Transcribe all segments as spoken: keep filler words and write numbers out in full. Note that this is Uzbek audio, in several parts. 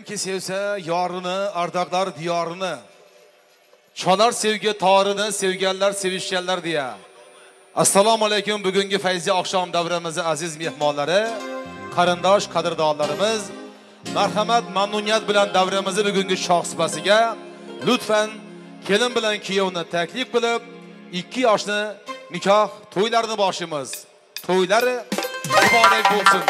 ki sevse yarını, ardaklar diyarını, çalar sevgi tarını, sevgenler, sevişkenler diye. Assalamu alaikum, bugünkü feyzi akşam davremizi aziz mehmanları, karındaş, kadırdağlarımız, merhamet, memnuniyet bilen davremizi bugünkü şahsıbasiga, lütfen kelin bilen kiyovni teklif bilip, iki yaşlı nikah toylarını başımız. Toyları mübarek olsun.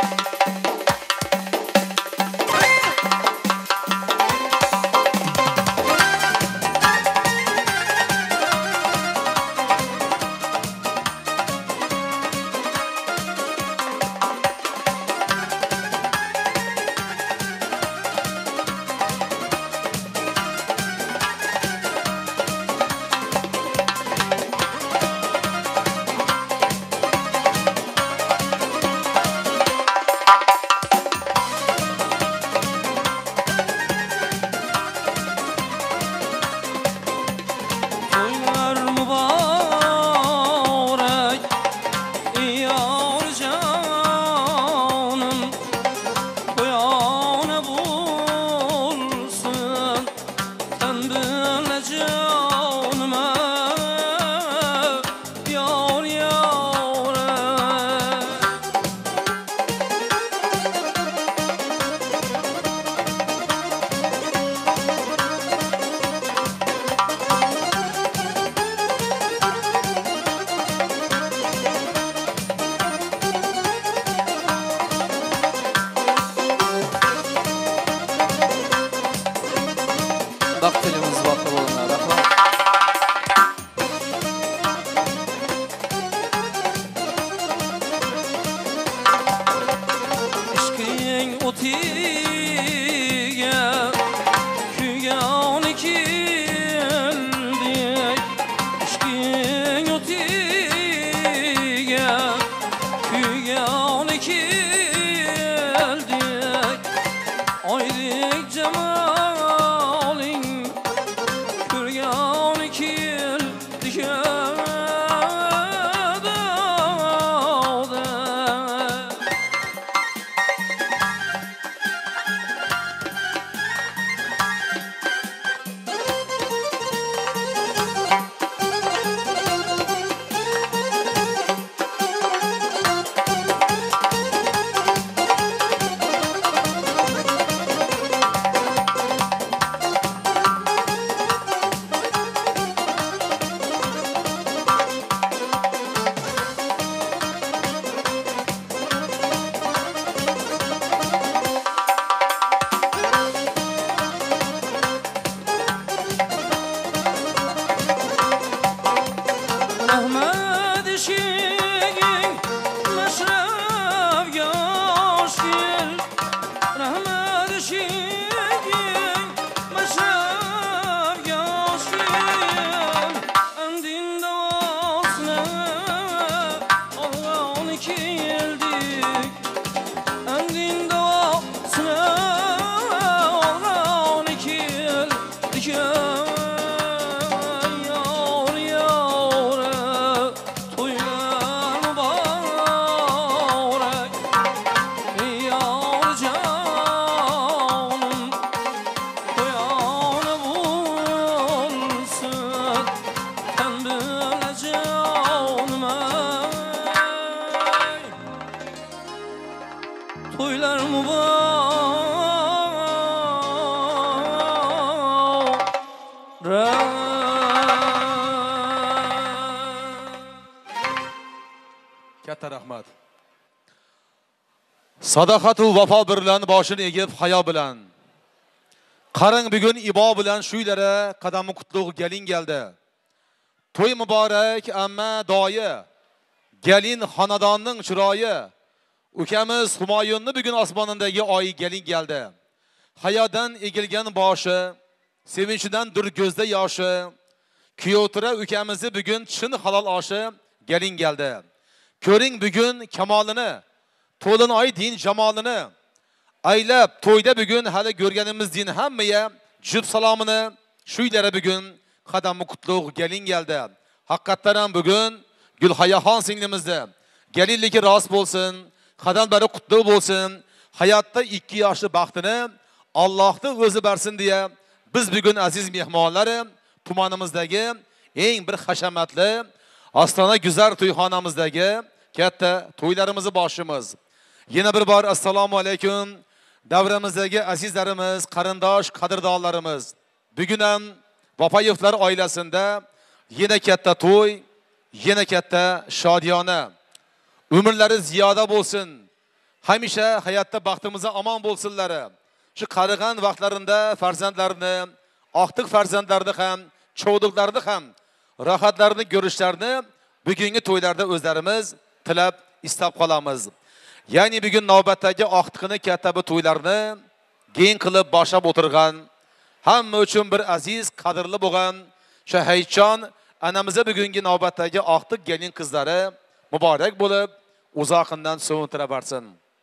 Sadaqatu vafo bilan boshini egib hayo bilan. Qarang bugun ibo bilan shuylari qadami qutlug' gelin geldi. To'y muborak amma doyi. Gelin xonadonning chiroyi. Ukamiz Humoyunni bugun osmonindagi oy gelin geldi. Hayodan egilgan boshi, sevinchidan dur ko'zda yoshi. Kuyovtira ukamizni bugun chin halol oshi gelin geldi. Ko'ring bugun kamolini. To'lin oy din jamolini aylab to'yda bugun hali ko'rganimiz din hammaga jub salomini shuylari bugun qadami qutlug' gelin geldi. Haqiqatan ham bugun Gulhayaxon singlimizni gelinligi rost bo'lsin, qadam bari qutlug' bo'lsin. Hayotda ikki yoshli baxtini Allohning o'zi bersin diye biz bugun aziz mehmonlari tumanimizdagi eng bir hashamatli Ostona Guzar to'yxonamizdagi katta to'ylarimizni boshimiz. Yana bir bor assalomu alaykum davramizdagi azizlarimiz, qarindosh, qadrdonlarimiz. Bugun ham Vapayevlar oilasida yana katta to'y, yana katta shodiyona. Umrlari ziyoda bo'lsin. Hamisha hayotda baxtimizga omon bo'lsinlar. Shu qarigan vaqtlarida farzandlarini, oqtiq farzandlarini ham, cho'g'diqlarini ham rohatlarini ko'rishlarini bugungi to'ylarda o'zlarimiz tilab istab qolamiz. Ya'ni bugun navbatdagi oqtiqini katta bu to'ylarni keng qilib boshlab o'tirgan, hamma uchun bir aziz, qadrli bo'lgan Shahayjon anamizga bugungi navbatdagi oqtiq gelin qizlari muborak bo'lib, uzoqindan so'ntira bersin.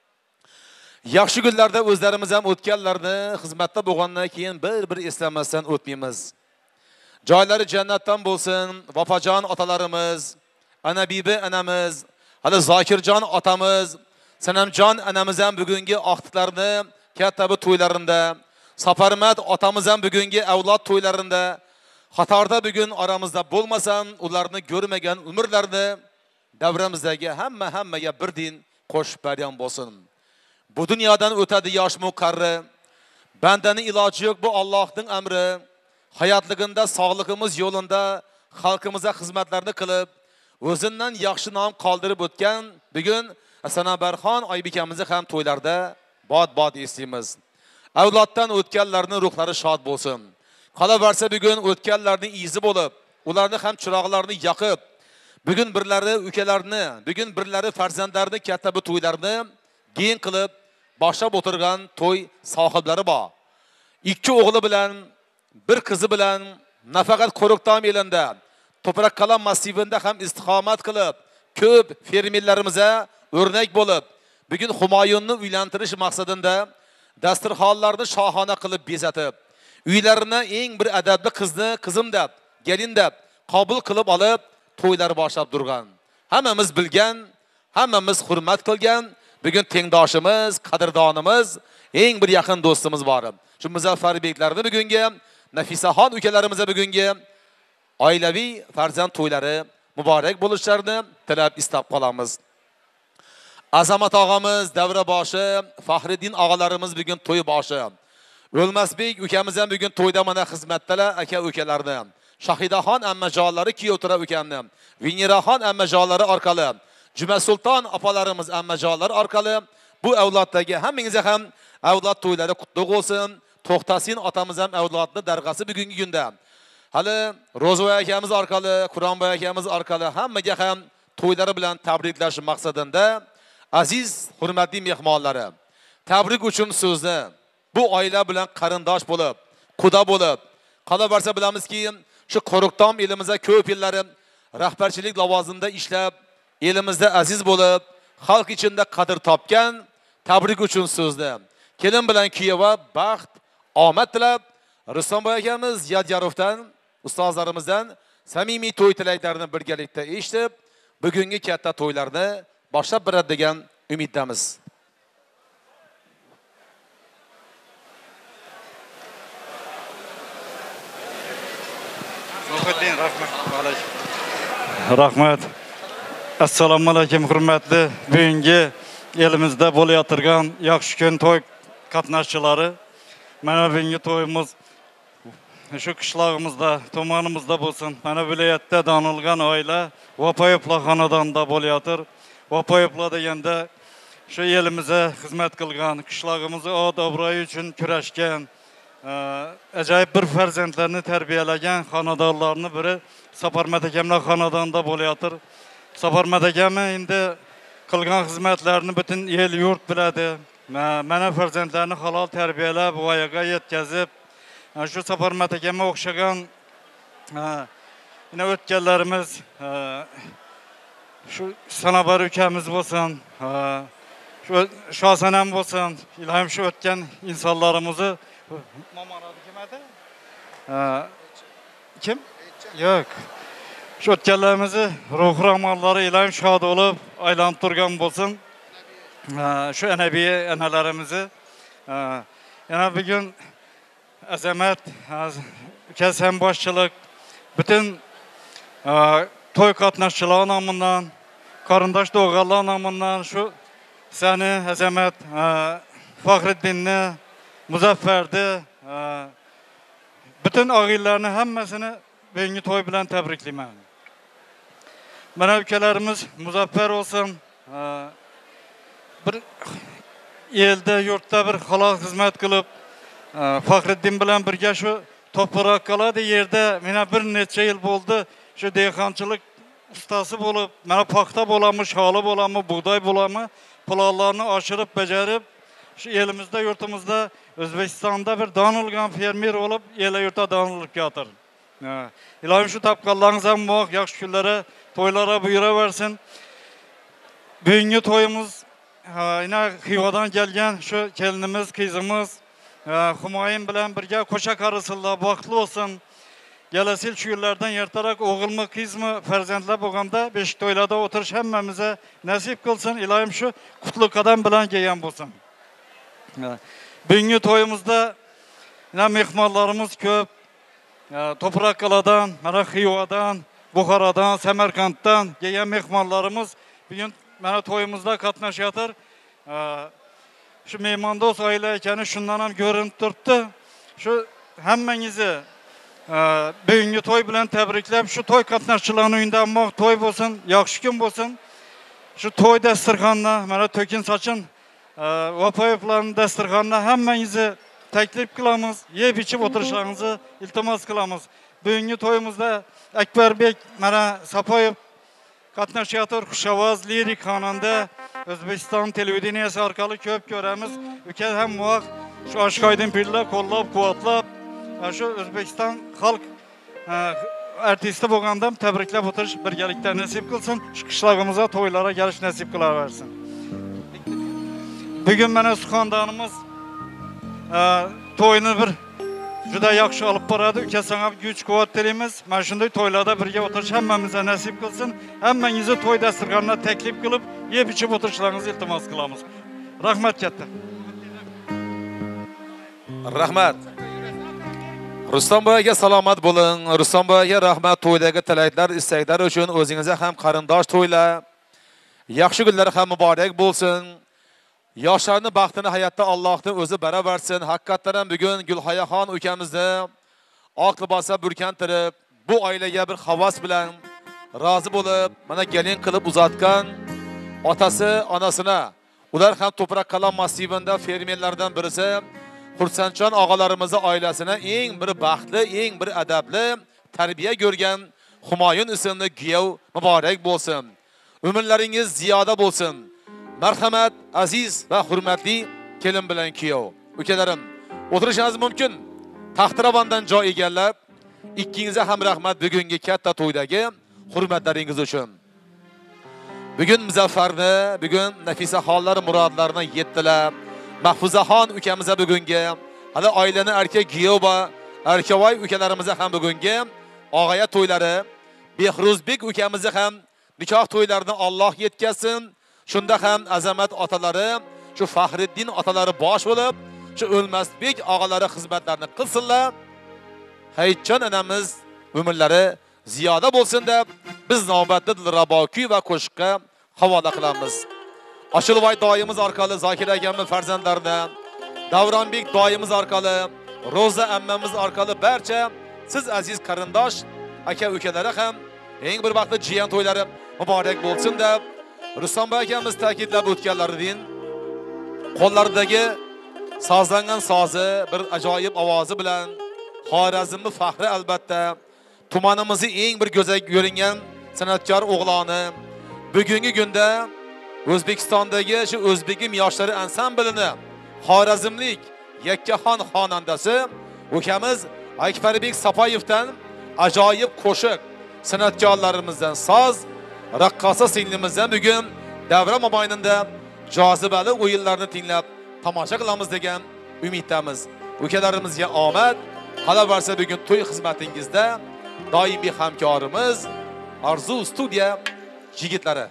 Yaxshi kunlarda o'zlarimiz ham o'tganlarni xizmatda bo'lgandan keyin bir-bir eslamasdan o'tmaymiz. Joylari jannatdan bo'lsin, Vafajon otalarimiz, Anabibi anamiz, hali Zokirjon otamiz, Sanamjon anamiz ham bugungi oqtiqlarni katta bu to'ylarında, Safarmat otamiz ham bugungi avlod to'ylarında, Xatorda bugun aramizda bo'lmasan, ularni ko'rmagan umrlarni davramizdagi hamma hammaga birdin qo'shib bergan bo'lsin. Bu dunyodan o'tadi yosh muqarri. Bandaning iloji yo'q, bu Allohning amri. Hayotligida sog'ligimiz yo'lida xalqimizga xizmatlarni qilib, o'zidan yaxshi nom qoldirib o'tgan bugun Asanabarxon Oybekamizni ham to'ylarda bod-bod eslaymiz. Avloddan o'tganlarning ruhlari shod bo'lsin. Qolaversa bugun o'tganlarning izi bo'lib, ularni ham chiroqlarini yoqib, bugun birlari ukalarni, bugun birlari farzandlarini katta bu to'ylarni keng qilib boshlab o'tirgan to'y sohiblari bor. Ikki o'g'li bilan, bir qizi bilan nafaqat Qo'riqtom elida, To'proq Qalam massivida ham istiqomat qilib, ko'p fermerlarimizga o'rnak bo'lib, bugun Humoyunni uylantirish maqsadida dasturxonlarni shohona qilib bezatib, uylarına eng bir adabli qizni qizim deb, gelin deb qabul qilib olib, to'ylar boshlab turgan. Hammamiz bilgan, hammamiz hurmat qilgan, bugun tengdoshimiz, qadrdonimiz, eng bir yaqin do'stimiz bor. Shu Muzaffarbeklarni bugungi Nafisaxon ukalarimizga bugungi oilaviy farzand to'ylari muborak bo'lishlarini tilab istab qolamiz. Azamat og'amiz, davra boshi, Faxriddin og'alarimiz bugun to'y boshi. O'lmasbek ukamiz ham bugun to'yda mana xizmatdalar aka ukalarni. Shahidaxon ammajonlari kiyovtira ukamni. Viniraxon ammajonlari orqali, Juma Sulton opalarimiz ammajonlar orqali bu avloddagi hammangizga ham avlod to'ylari qutlug' bo'lsin. To'xtasin otamiz ham avlodni darg'asi bugungi kunda. Hali Ro'zvoy akamiz orqali, Qur'onboy akamiz orqali hammaga ham to'ylari bilan tabriklash maqsadida aziz, hurmatli mehmonlari, tabrik uchun so'zni bu oila bilan qarindosh bo'lib, quda bo'lib, qolaversa bilamizki, shu Qo'riqtom elimizda ko'p yillari rahbarchilik lavozimida ishlab, elimizda aziz bo'lib, xalq ichida qadr topgan tabrik uchun so'zni kelin bilan kuyova baxt, omad tilab, Rustamboy akamiz Yadyarovdan, ustozlarimizdan samimiy to'y tilaklarini birgalikda eshitib, bugungi katta to'ylarni boshlab beradi degan umiddamiz. Rahmat. Rahmat. Assalomu alaykum hurmatli bugungi elimizda bo'layotgan yaxshi kun to'y qatnashchilari. Mana bugungi to'yimiz shu qishlog'imizda, tumanimizda bo'lsin. Mana viloyatda tanilgan oila Vapayevlar xonadonida bo'layotir. Vapayevlar deganda shu elimizga xizmat qilgan, qishlog'imizni od-obro'yi uchun kurashgan, ajoyib bir farzandlarni tarbiyalagan xonadonlarning biri Safarmat akamlar xonadonida bo'layotir. Safarmat akam endi qilgan xizmatlarini butun el yurt biladi. Mana farzandlarni halol tarbiyalab, voyaga yetkazib, shu Safarmat akamga o'xshagan yana o'tganlarimiz, shu Sanobar ukamiz bo'lsin, shu Shosanam bo'lsin, ilohim shu o'tgan insonlarimizni Mamanadi kim edi? Kim? Yo'q. Shu o'tganlarimizni ruh rahmonlari ilohim shod bo'lib, aylanib turgan bo'lsin. Shu anabiy analarimizni yana bugün azamat kasam boshchilik bütün to'y qatnashchilari nomidan, qarindosh do'g'allar nomidan shu seni azamat Faxriddinni, Muzaffarni, bütün ağaylarni hammasini bugungi to'y bilan tabriklayman. Mana ukalarimiz muzaffar olsun. Bir elde, yurtda bir halal hizmet kılıp Faxriddin bilan birga shu to'proq qoladi yerda mena bir necha yil bo'ldi. Shu dehqonchilik ustasi bo'lib, mana paxta bo'lamı, şalı bo'lamı, buğday bo'lamı, planlarni oshirib, bajarib, shu elimizda, yurtimizda, O'zbekistonda bir donilgan fermer bo'lib, ela yurtda donilib yotir. Ilohim shu topganlarınız ham muvaffaq, yaxshi kunlara, to'ylara buyuraversin. Bugungi to'yimiz yine Xivadan gelgen şu kelinimiz, kızımız, Humayun bilan birga qo'sha qarısınlar, baxtli olsun. Gelesil şu yıllardan yertarak oğul mu, kız mı, farzandlar bo'lganda besh to'ylarda o'tirish hammamize nasip kılsın. İlohim şu qutlug qadam bilan kelgan bo'lsin. Bugungi to'yimizda yine mehmonlarimiz ko'p. To'proqlardan, mana Xivadan, Buxorodan, Samarqanddan kelgan mehmonlarimiz bugün mana to'yimizda qatnashayotir. Şu mehmondo'st oila ekani shundan ham ko'rinib turibdi. Shu hammangizni bugungi to'y bilan tabriklab, shu to'y qatnashchilarning uyida ammoq to'y bo'lsin, yaxshi kun bo'lsin. Shu to'y dasturxonida mana To'kin Sochin Vapoyevlarning dasturxonida hammangizni taklif qilamiz, yeb ichib o'tirishlaringizni iltimos qilamiz. Bugungi to'yimizda Akbarbek mana Sapoyev qatnashayotir, xushovoz, lirik xonanda, O'zbekiston televideniyasi orqali ko'p ko'ramiz. Uka ham muvaffaq shu Oshkoydin pirlar qo'llab, quvvatlab, shu O'zbekiston xalq artisti bo'lganda tabriklab o'tirish birgalikda nasib qilsin. Shu qishlog'imizga to'ylarga kelish nasib qilaversin. Bugun mana suxandonimiz to'yni bir juda yaxshi olib boradi. Uka sana kuch quvvat tilaymiz. Mana shunday to'ylarda birga o'tirish hammamizga nasib qilsin. Hammangizni to'y dasturxonida taklif qilib, yeb ichib o'tirishlaringizni iltimos qilamiz. Rahmat katta. Rahmat. Rustam boyga salomat bo'ling. Rustam boyga rahmat, to'ydagi tilaklar, istaklar uchun o'zingizga ham qarindosh to'ylar, yaxshi kunlar ham muborak bo'lsin. Yoshlarning baxtini hayotda Allohning o'zi baraversin. Haqiqatan ham bugun Gulhayaxon ukamizni oq libosda burkantirib, bu oilaga bir havas bilan rozi bo'lib, mana gelin qilib uzatgan otasi, onasina, ular ham To'proq Qalam massivida fermerlardan birisi, Xursandjon og'alarimizning oilasini eng bir baxtli, eng bir adabli tarbiya ko'rgan Humayun ismli kuyov muborak bo'lsin. Umrlaringiz ziyoda bo'lsin. Marhamat, aziz va hurmatli kelin bilan kuyov. Ukalarim, o'tirishingiz mumkin. Taxtiravandan joy egallab, ikkingizga ham rahmat bugungi katta to'ydagi hurmatlaringiz uchun. Bugun Muzaffarni, bugun Nafisaxonlar murodlarini yetdilar. Mahfuzaxon ukamiz bugungi, hali oilani erkak kuyov va erkavoy ukalarimizga ham bugungi og'aya to'ylari, Behruzbek ukamiz ham nikoh to'ylarini Alloh yetkazsin. Shunda ham azamat otalari, shu Faxriddin otalari bosh bo'lib, shu O'lmasbek og'alari xizmatlarini qilsinlar. Hayitjon onamiz umrlari ziyoda bo'lsin deb biz navbatda Dilraboki va qo'shiqqa havola qilamiz. Oshilvoy doyimiz orqali Zokir akamning farzandlarini, Davronbek doyimiz orqali, Roza ammamiz orqali barcha siz aziz qarindosh aka ukalari ham eng bir vaqtda jiyan to'ylari muborak bo'lsin deb Rustam akamiz ta'kidlab o'tganlaridan qo'llaridagi sozlangan sozi bir ajoyib ovozi bilan Xorazmning faxri albatta tumanimizning eng bir go'zal ko'ringan san'atkor o'g'loni bugungi kunda O'zbekistondagi shu o'zbekim yoshlari ansamblini Xorazmlik Yakkaxon xonandasi ukamiz Akbarbek Sapoyevdan ajoyib qo'shiq san'atkorlarimizdan soz raqqosa singlimizdan bugun davra mobaynida jozibali o'yinlarni tinglab tomosha qilamiz degan umiddamiz. Ukalarimizga omad, qolaversa bugun to'y xizmatingizda doimiy hamkorimiz Arzu studiya yigitlari.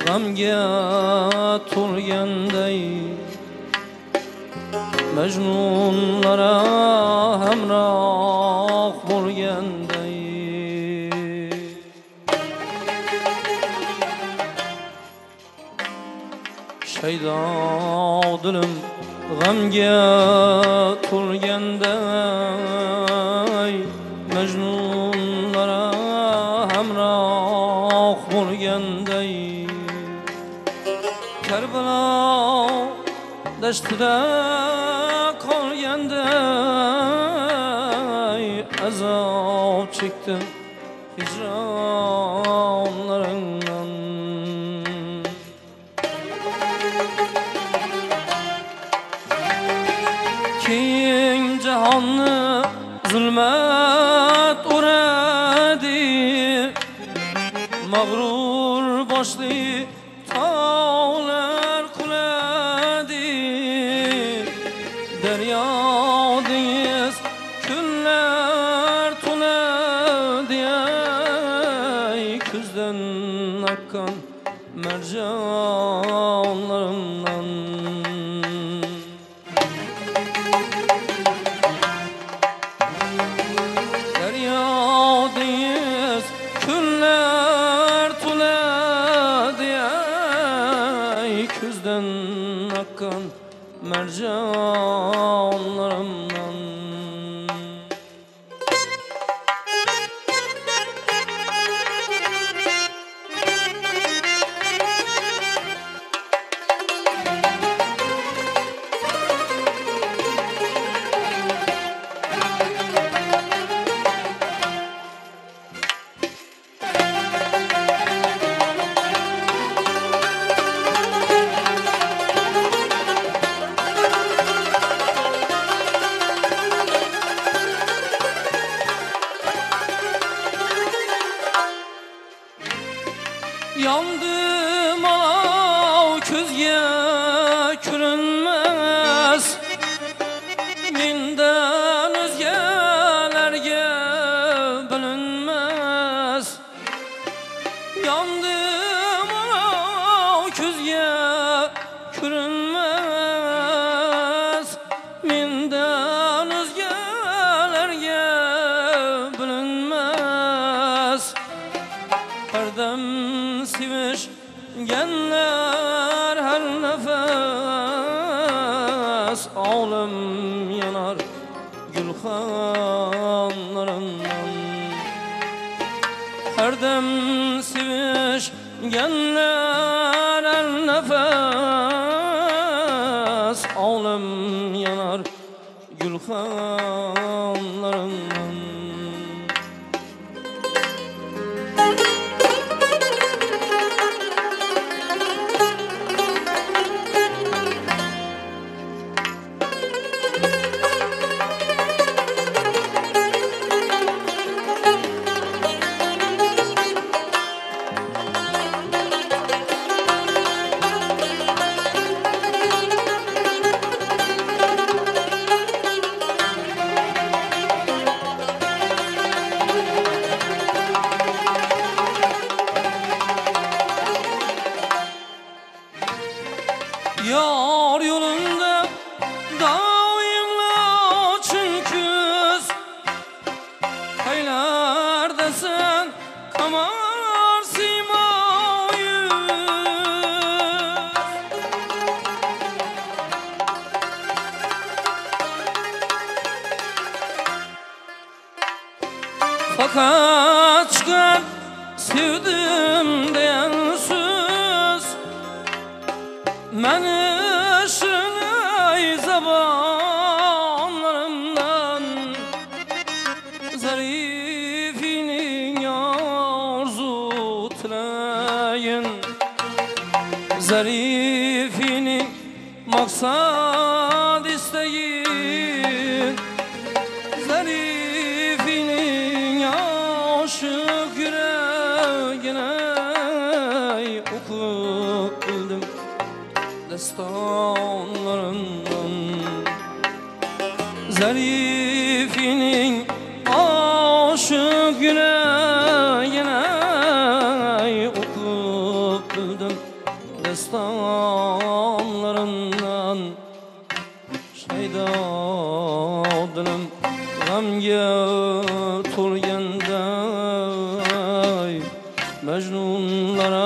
g'amga to'lganday Majnunlara hamroh bo'lganday Shaydo dilim g'amga to'lganday Majnunlara hamroh bo'lganday Karbalo dashtida qolganday azob chekdim hijronlaringdan Keng jahonni zulmat uradi mag'rur boshli tog'lar quladi daryo dengiz kunlar to'ladi ay kuzdan akkan marjonlarimdan daryo dengiz kunlar to'ladi ay kuzdan akkan marjonlarimdan Yandım alav közge külünmez Minden özgelerge bölünmez Yandım alav közge külünmez Minden özgelerge bölünmez Herdem seviş genler her nefes Ağlım yanar gülhanlarından Her dem seviş genler her nefes Ağlım yanar gülhanlarından Yar yolunda dağınla çünküz Haylarda sen kamar simayüz Fakat çıkar sevdim diyen söz Məni şınay zamanlarımdan Zarifinin arzu tiləyin Zarifinin maksad isteyin Zarifinin aşık yüreğine okup bildim destanlarından Zarifinin aşık yüreğine okup bildim destanlarından Şeyda dilim gamga to'lganday Majnunlara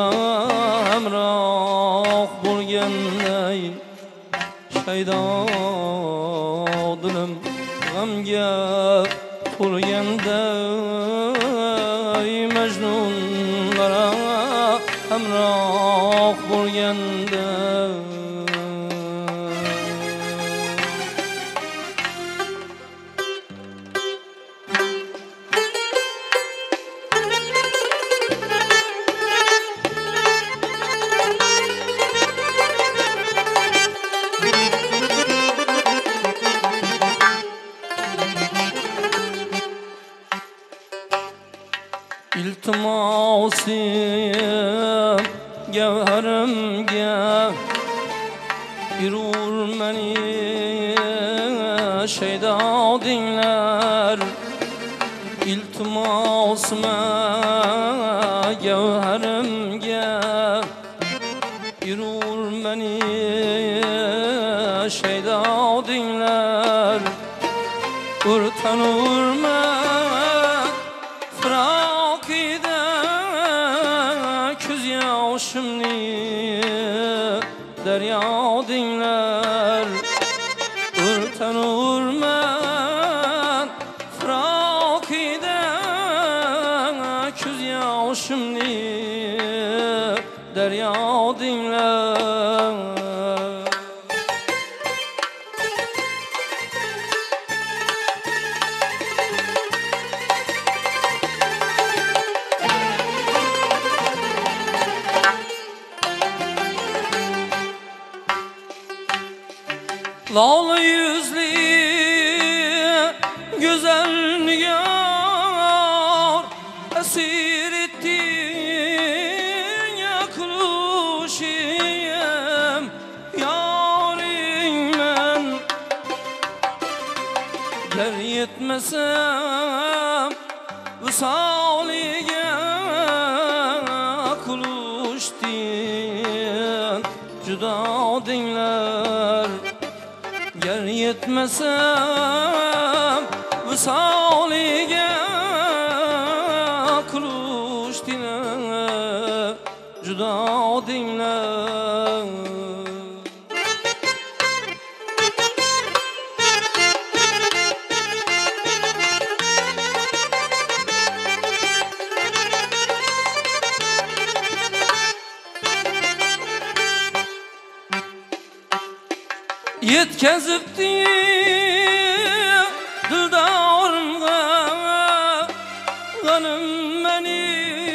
hamroh bo'lganday Şeyda dilim gamga to'lganday Majnunlara hamroh bo'lganday İltimosim gevherimge Yürür meni şeyda dinler İltimosime gevherimge Yürür meni şeyda dinler Urtan urma Şimdi derya dinler Urtan urman Frakide Küz yaşımni derya dinler Lal yüzlü güzel nigar Esir ettin yaklaşıyım Yarim ben Ger yetmesem Vüsalige kuluştin Cüda dinler Ger yetmesem Vüsalige kuluştine Cüda dinler Yetkazibdi dildarimga g'anim meni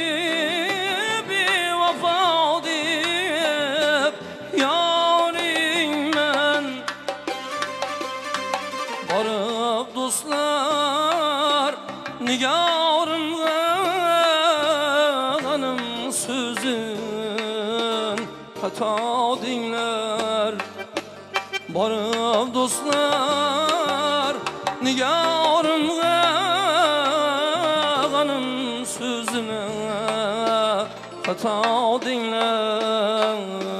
bevafo deb yoring men borib do'stlar nigorimga g'anim so'zin xato dinglar Barıp dostlar nigarımga G'anim sözüne Hata dinler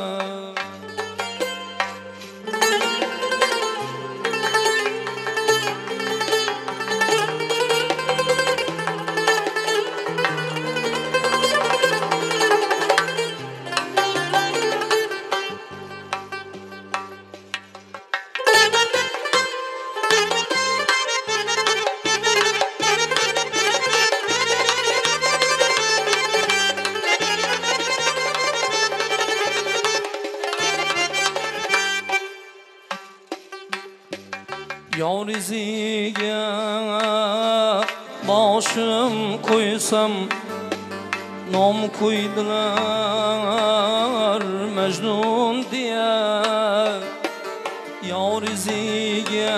Yariziga boshim qo'ysam nom qo'ydilar Majnun diye Yariziga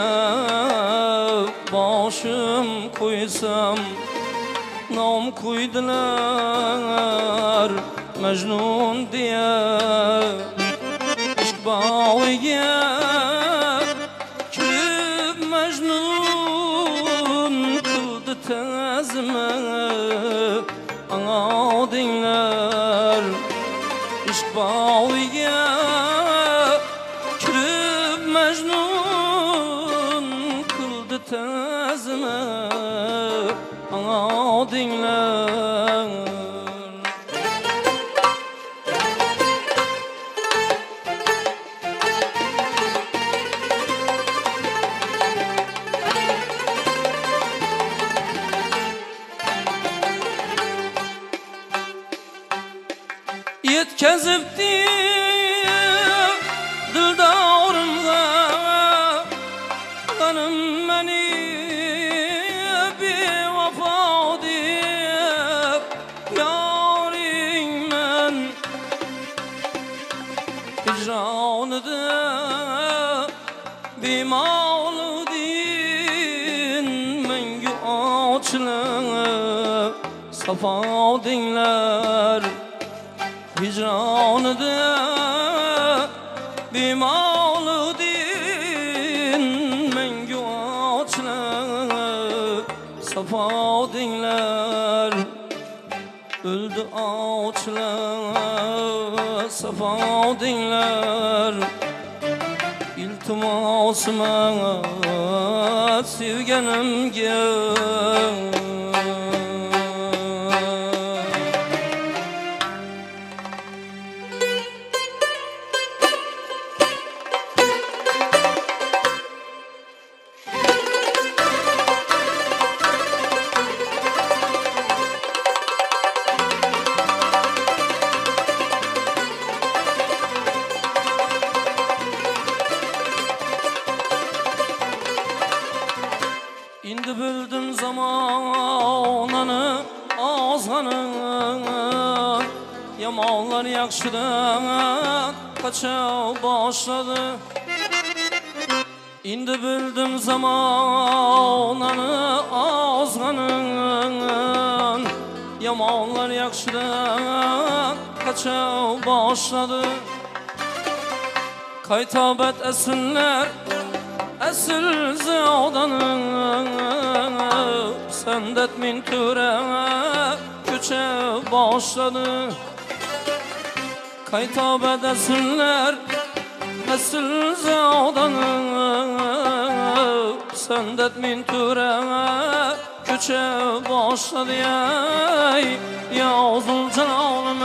boshim qo'ysam nom qo'ydilar Majnun diye Ishq bag'iga Mecnun kıldı tezme Ana dinler İşq bağıya kirib Mecnun kıldı tezme ana dinler. Yetkazibdi dildarimga g'anim meni bevafo deb yoringman hijronida bemoludin menga ochilib safo dinglar. Hicranıda bemoludin menga ochilib safo dinglar. O'ldi ochilib safo dinglar. İltimosim sevganimga Indi bildim zamanını azg'anın Yamonlar yaxshidan qacha boshladi. Indi bildim zamanını azg'anın Yamonlar yaxshidan qacha boshladi. Qaytobat esinler Esil zevdanım sendet min türe köçe başladı. Kaytab edesinler esil zevdanım sendet min türe köçe başladı. Ey yazıl cananım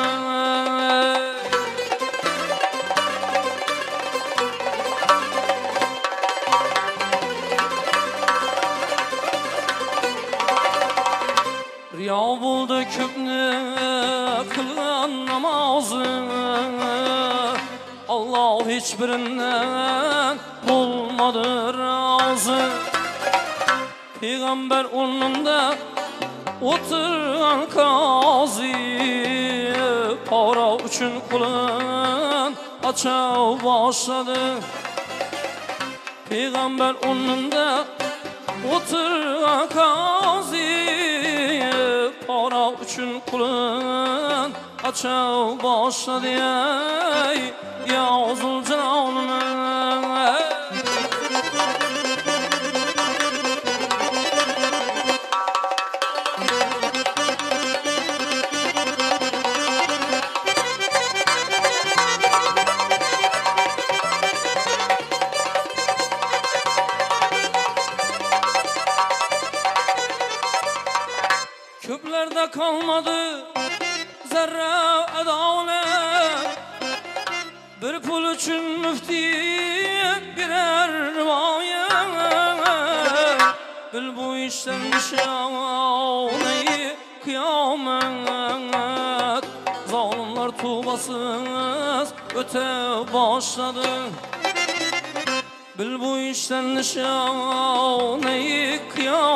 Ya buldu köpne kılgan namazı Allah hiçbirinden bulmadı razı. Peygamber onunda oturan kazi para üçün kulun aça başladı. Peygamber onunda oturan kazi para üçün kulun aça başladı. Ey yazıl cananım Köplerde kalmadı zerre adalet. Bir pul için müfti birer rivayet. Bil bu işten nişaneyi kıyamet. Zalimler tuvasız öte başladı. Bil bu işten nişaneyi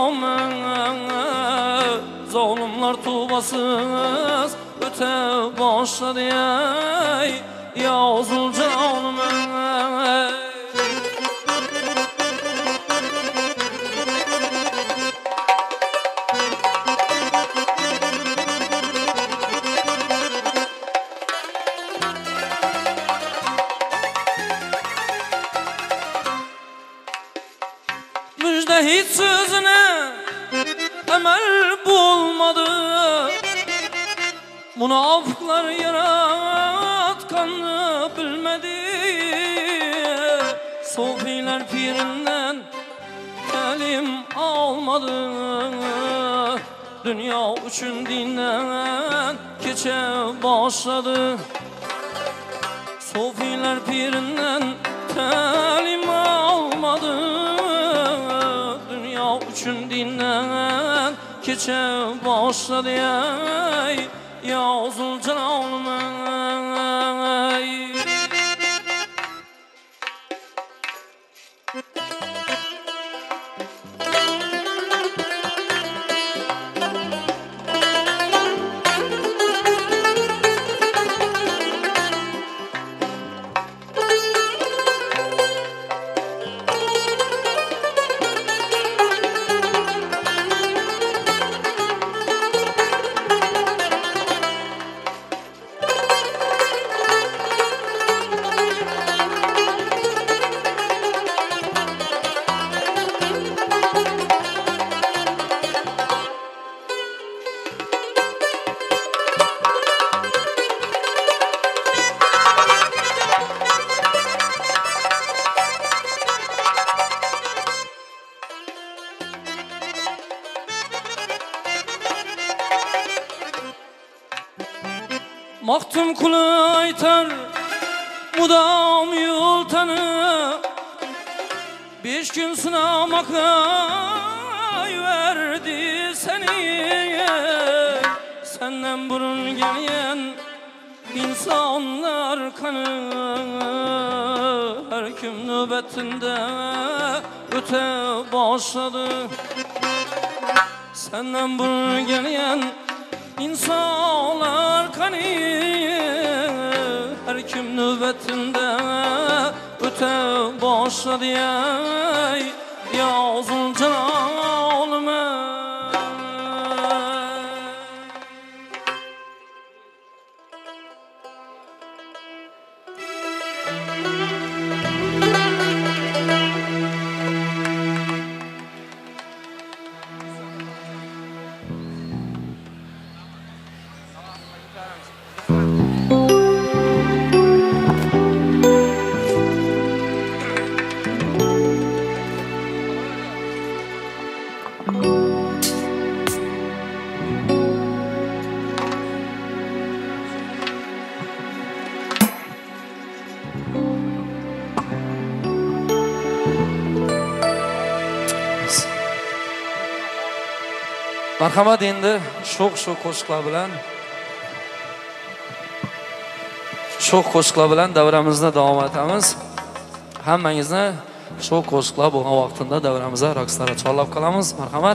kıyamet. Zalimler tuvasız öte başladı. Ey yazıl canım müjde hiç sözüne emel bulmadı. Münafıklar yaratkan Sofiler pirinden Elim almadı. Dünya üçün dinden Keçe başladı. Sofiler pirinden Elim almadı. Dünya üçün dinden Keçe başladı. Ey ya Zülcelal'ım ey. Maktum kulu aytar mudam yultanı. Beş gün sınamakla verdi seni. Senden burun gelen insanlar kanı. Her kim nöbetinde öte başladı. Senden burun gelen İnsanlar kanı. Her kim nöbetinde öte başladı. Ey ya Zülcelal'ım ey. Marhamat, endi sho'x-sho'x qo'shiqlar bilan sho'x qo'shiqlar bilan davramizni davom etamiz. Hammangizni sho'x qo'shiqlar bo'lgan vaqtida davramizda raqslarga chorlab qolamiz. Marhamat.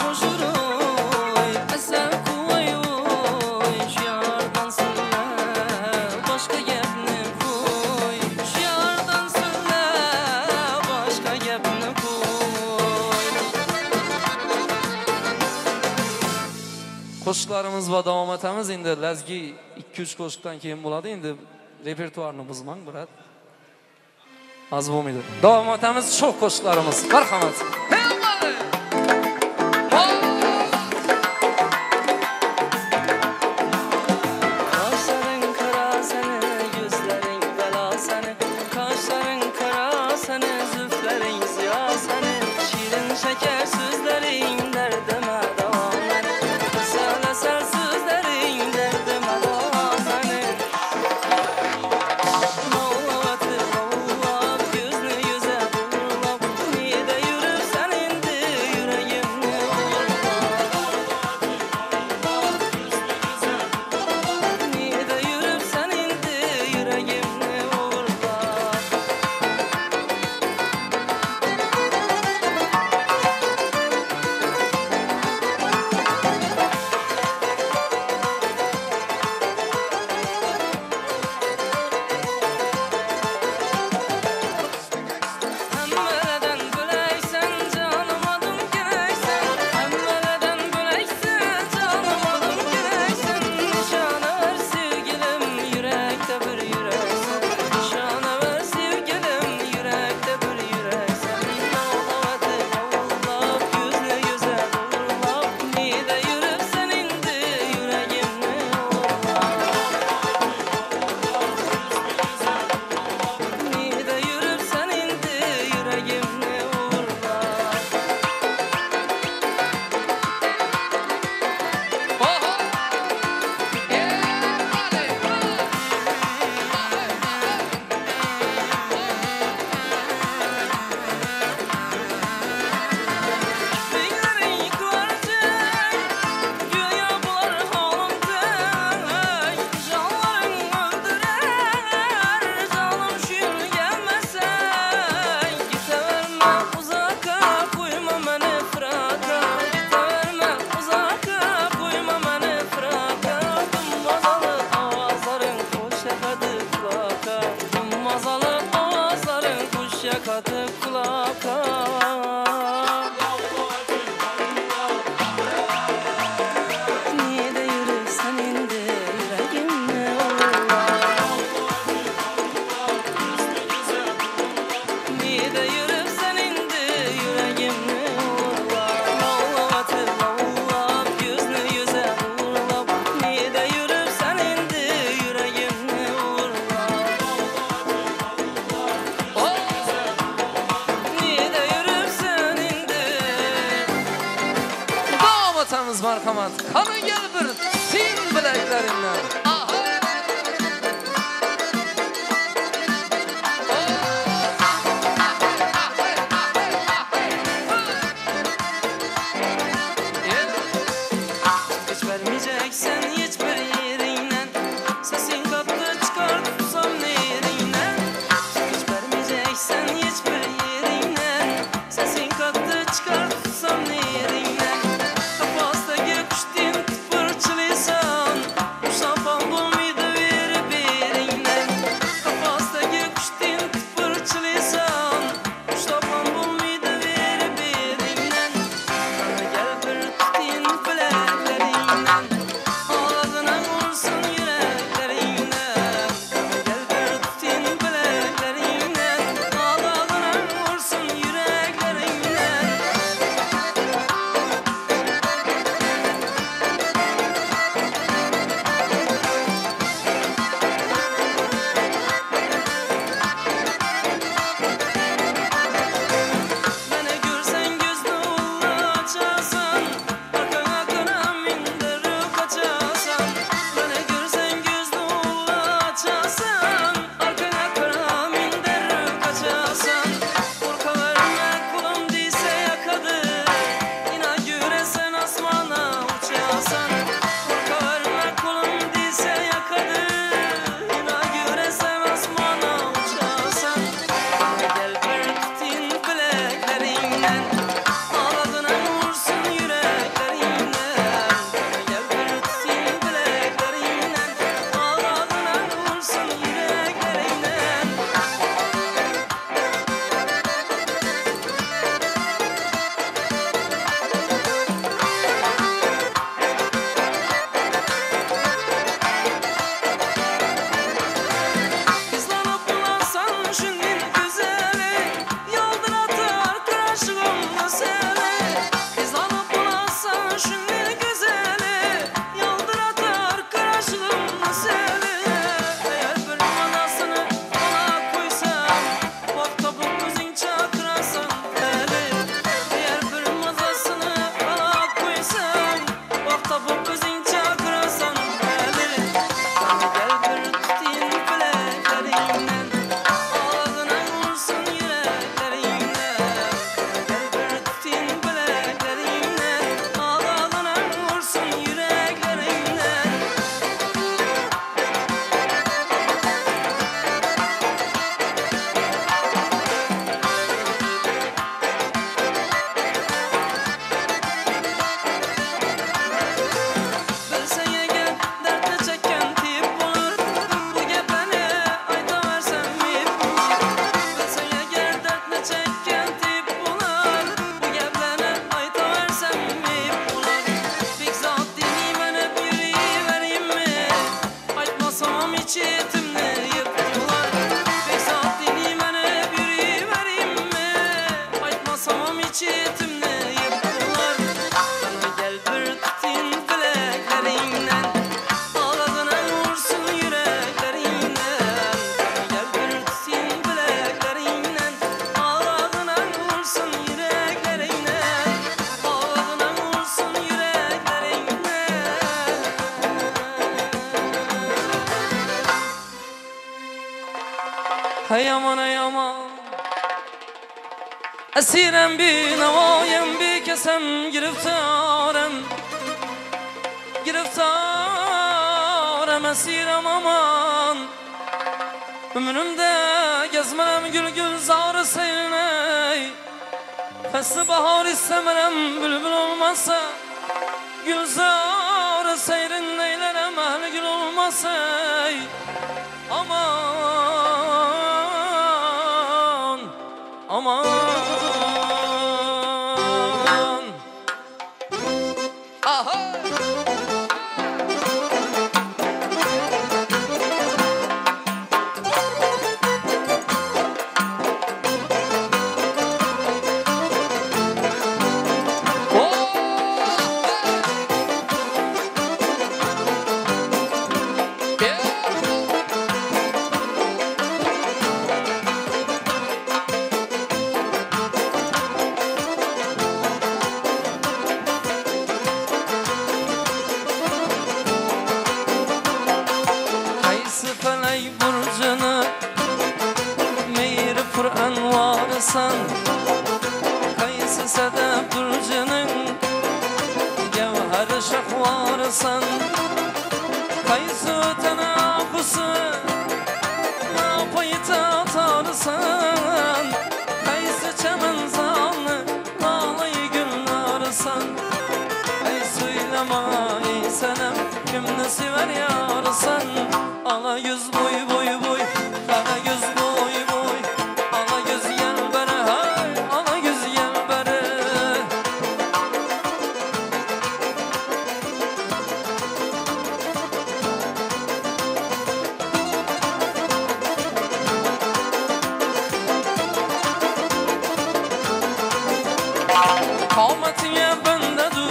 koşur oy Asel koy oy Şu yardan söyle başka gepni koy Şu yardan söyle başka gepni koy Qo'shiqlarimiz va davom etamiz. Endi lazgi ikki uch qo'shiqdan keyin bo'ladi. Endi repertuarni buzmang, brat. Az bo'lmaydi. Davom etamiz sho'x qo'shiqlarimiz. Marhamat. Kaşların kara seni, gözlerin bela seni Kaşların kara seni, zülflerin ziya seni Şirin şeker sözlerin derdime devam seni Eser eser sözlerin derdime devam seni Mağlatı mağlat, gözünü yüze vurulap Nide yürüp sen indi yüreğimni Nide yürüp sen indi yüreğimni uğurla Hemmeleden böleysen canım adım gireysen Hemmeleden böleysen canım adım gireysen Nişana ver sevgilim yürekte bir yüreksen Nişana ver sevgilim yürekte bir yüreksen Ağlavatı ağlap yüzlü yüze vurulap Nide yürüp sen indi yüreğimni uğurlap Nide yürüp sen indi yüreğimni uğurla Beylerin yıkılarcak Güya bular halimden Canların öldürer Canım şiir gelmesen Giteverme uzaka Koyma beni fraka Giteverme uzaka Koyma beni fraka Dummazalı avazların Kuş yakadı kulaka Dummazalı avazların Kuş yakadı kulaka Nide yürüp sen indi yüreğimni uğurla Nide yürüp sen indi yüreğimni uğurla Ağlavatı ağlap yüzlü yüze vurulap Nide yürüp sen indi yüreğimni uğurla Nide yürüp sen indi Davam atamiz marhamat Qani gel bir sil bilaklaringdan Hiç vermeyeceksen hiçbir yerinden Sesin kaptı çıkar tutsam nerinden Hiç vermeyeceksen hiçbir yerinden Sesin kaptı çıkar tutsam nerinden Kafastaki kuştin pırçılıysan Uşan pambum Hey aman hey aman Esirem bir nevayem bir kesem giriftarem Giriftarem esirem aman Ömrümde gezmerem gül gül zarı seyney Fesli bahar istemerem bülbül olmasa Gülzar seyrin neylerem ehli gül olmasa Aman Aman Aha Kayısı sedef durcanın Gevher şahvarsan Kayısı tenakusu Napayta atarsan Kayısı çemen zanlı Ağlayı günlarsan Kayısı ilemeyi senem Kimni sever yarsan Ala yüz boy boy boy Kara göz boy boy Ala göz yer Kavmetiye bende dur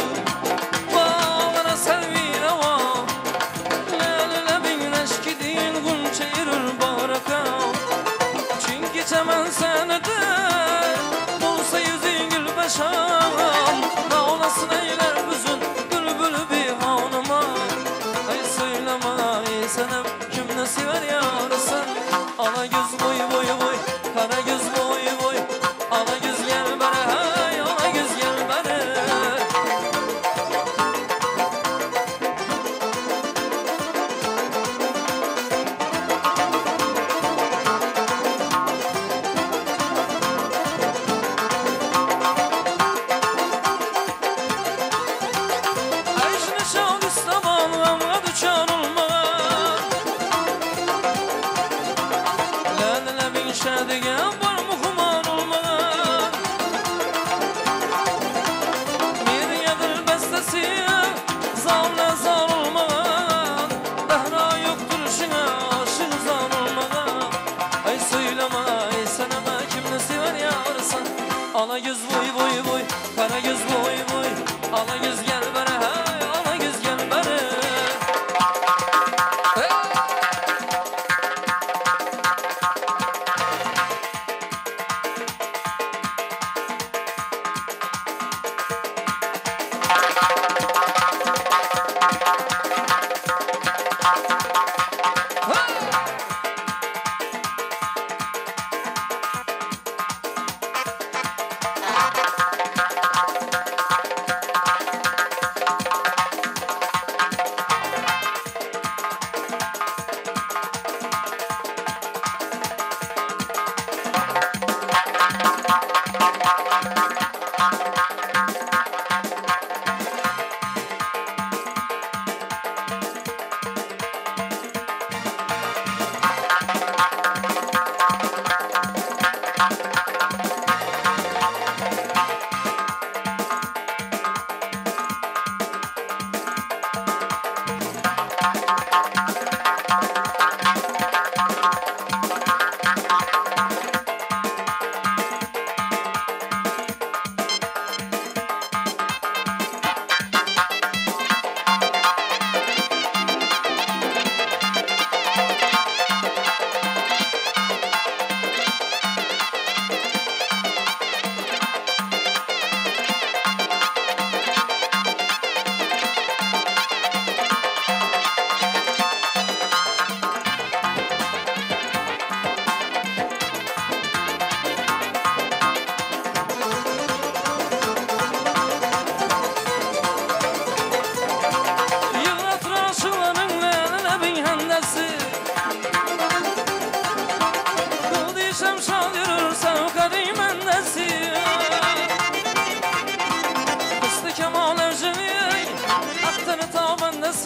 Bağlara servire var Lelele bin eşki değil Gunçayır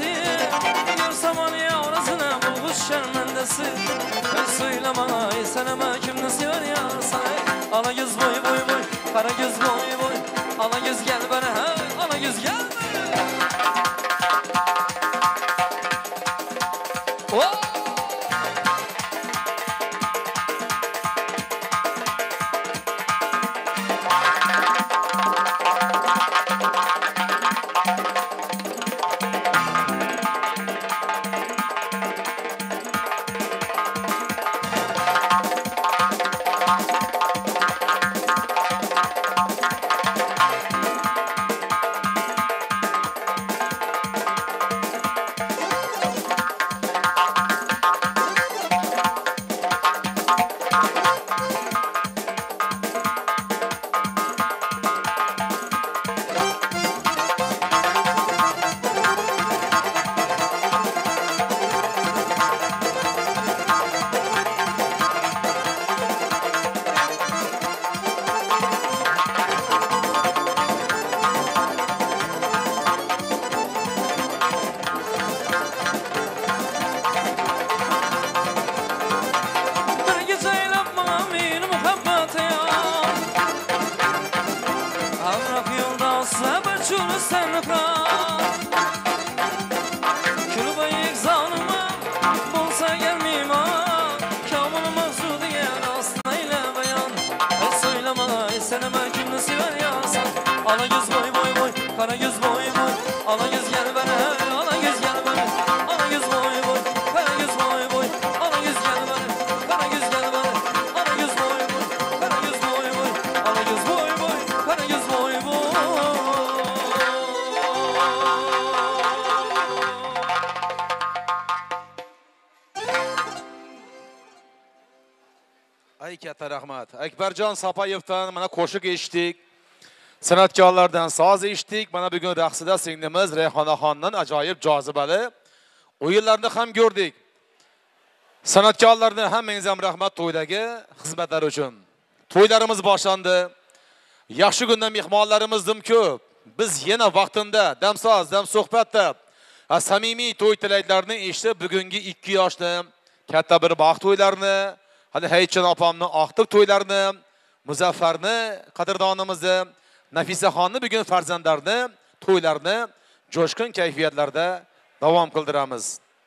şermendesi Görsem onu yavrasına bulguş şermendesi Ey söyleme ay sen ama kimni sever ya say Ala göz boy boy boy kara göz boy boy Ala göz gel bana ha ala göz gel bana Oh Ay katta rahmat. Akbarjon Sapayevdan mana qo'shiq eshitdik. San'atkorlardan soz eshitdik. Mana bugun raqsida singlimiz Rayhonaxondan ajoyib jozibali o'yinlarni ham ko'rdik. San'atkorlarga hammangizga ham rahmat to'ydagi xizmatlari uchun. To'ylarimiz boshlandi. Yaxshi kunda mehmonlarimiz ko'p. Biz yana vaqtida damsoz, dam suhbatda samimiy to'y tilaklarini eshitib, bugungi ikki yoshli katta bir baxt to'ylarini hali Hayitjon opamni oqtiq to'ylarini, Muzaffarni, qadrdonimizni, Nafisaxonni bugun farzandlarini, to'ylarini jo'shqin kayfiyatlarda davom qildiramiz.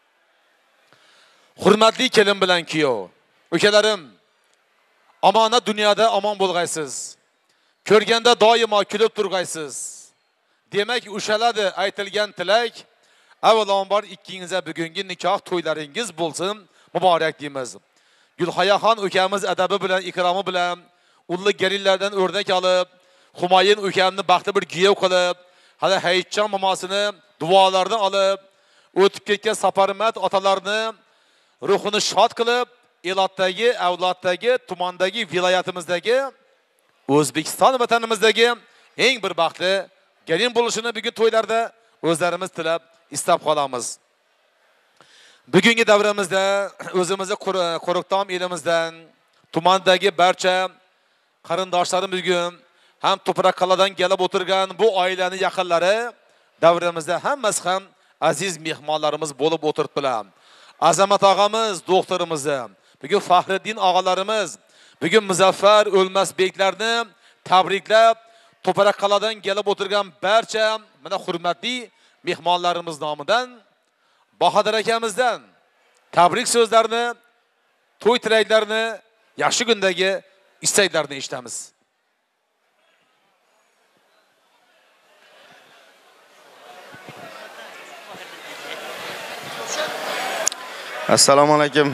Hurmatli kelin bilan kuyov, ukalarim, omonat dunyoda omon bo'lg'aysiz. Ko'rganda doimo kulib turg'aysiz. Demak, ushaladi aytilgan tilak. Avvalambor ikkingizga bugungi nikoh to'ylaringiz bo'lsin, muborak deymiz. Gulhayaxon ukamiz adabi bilan, ikromi bilan ulug' gelinlardan o'rnak olib, Humoyin ukamni baxtli bir kuyov qilib, hali Hayitjon momosini duolardan olib, o'tib ketgan Saparmat otalarni ruhini shod qilib, Elotdagi, Avlotdagi, tumandagi, viloyatimizdagi, O'zbekiston vatanimizdagi eng bir baxtli gelin bo'lishini bugun to'ylarda o'zlarimiz tilab, istab qolamiz. Bugungi davramizda o'zimizning Qo'riqtom elimizdan, tumandagi barcha qarindoshlarim bugun ham To'proq qaladan kelib o'tirgan bu oilaning yaqinlari davramizda hammasi ham aziz mehmonlarimiz bo'lib o'tiribdilar. Azamat og'amiz, doktorimiz, bugun Faxriddin og'alarimiz, bugun Muzaffar O'lmasbeklarni tabriklab, To'proq qaladan kelib o'tirgan barcha mana hurmatli mehmonlarimiz nomidan Bahodir akamizdan tabrik so'zlarini, to'y tilaklarini, yaxshi kundagi istaklarini eshitamiz. Assalomu alaykum.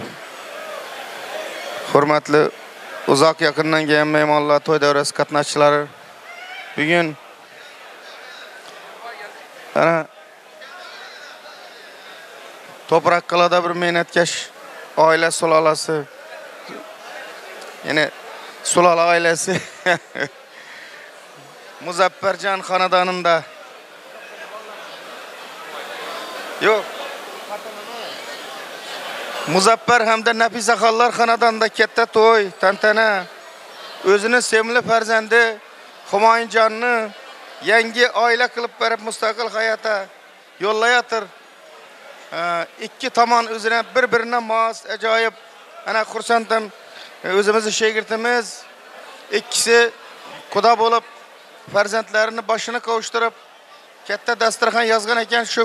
Hurmatli uzoq yaqindan kelgan mehmonlar, to'y davrasi qatnashchilari. Bugun ana To'proq qalada bir mehnatkash oila sulolasi. Ya'ni sulola oilasi Muzaffarjon xonadonida. Yo'q. Muzaffar hamda Nafisaxonlar xonadonida katta to'y, tantana, o'zini sevimli farzandi Humoyinjonni yangi oila qilib berib mustaqil hayotga yo'llayotir. ikki tomon o'zine bir-birine mos, ajoyib. Ana xursandam. O'zimizni shogirdimiz ikkisi Xudo bo'lib farzandlarini boshini kavuşturup katta dasturxon yozgan ekan shu